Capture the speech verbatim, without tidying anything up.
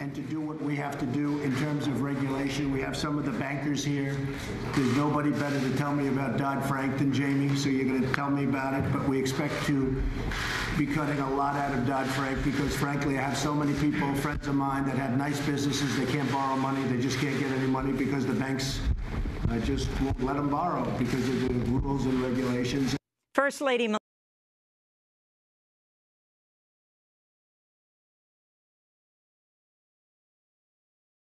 and to do what we have to do in terms of regulation. We have some of the bankers here. There's nobody better to tell me about Dodd-Frank than Jamie, so you're going to tell me about it. But we expect to be cutting a lot out of Dodd-Frank because, frankly, I have so many people, friends of mine, that have nice businesses. They can't borrow money. They just can't get any money because the banks uh, just won't let them borrow because of the rules and regulations. First Lady